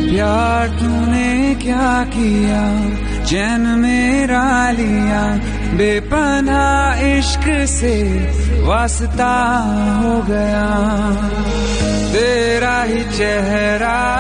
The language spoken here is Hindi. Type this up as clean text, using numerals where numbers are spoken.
प्यार तूने क्या किया, चैन मेरा लिया, बेपनाह इश्क से वास्ता हो गया। तेरा ही चेहरा